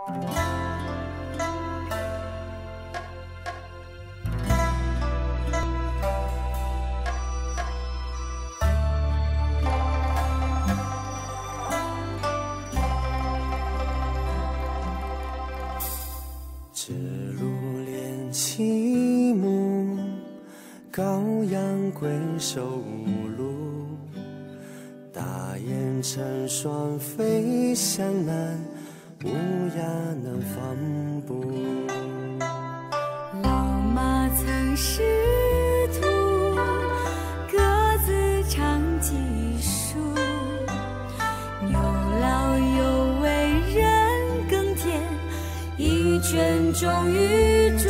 指路连起舞，羔羊归首无路。大雁成双飞向南，乌鸦南方步。 老马曾识途，鸽子常记数。牛老有为人耕田，一圈种玉竹。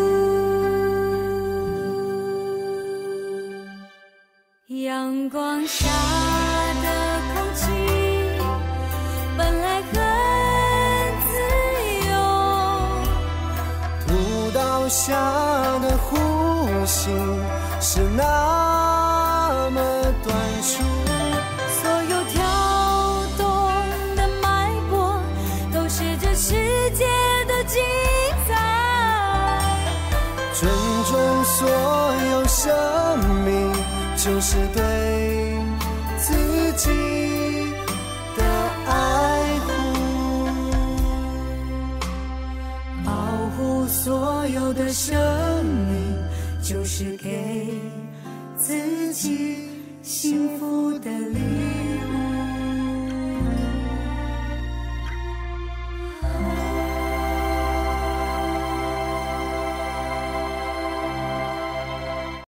阳光下的空气本来很自由， 土道下的呼吸是那么短促。 所有跳动的脉搏都是这世界的精彩。 尊重所有生命，就是对自己的爱护。 保护所有的生命，就是给自己幸福的理由。